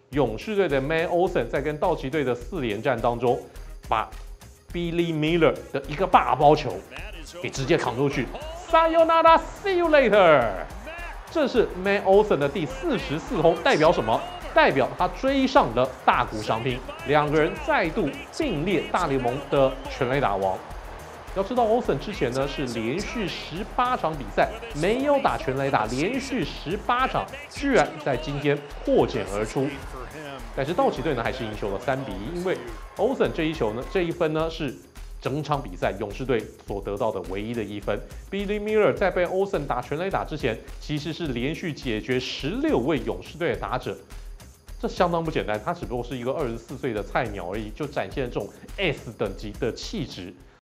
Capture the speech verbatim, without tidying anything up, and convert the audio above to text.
勇士队的 Matt Olson 在跟道奇队的四连战当中，把 Billy Miller 的一个大包球给直接扛出去 ，Sayonara, see you later。这是 Matt Olson 的第四十四轰，代表什么？代表他追上了大谷翔平，两个人再度并列大联盟的全垒打王。要知道 ，Olson 之前呢是连续十八场比赛没有打全垒打，连续十八场居然在今天破茧而出。但是道奇队呢还是赢球了三比一，因为 Olson 这一球呢这一分呢是整场比赛勇士队所得到的唯一的一分。Billy Miller 在被 Olson 打全垒打之前，其实是连续解决十六位勇士队的打者。这相当不简单，他只不过是一个二十四岁的菜鸟而已，就展现了这种 S 等级的气质。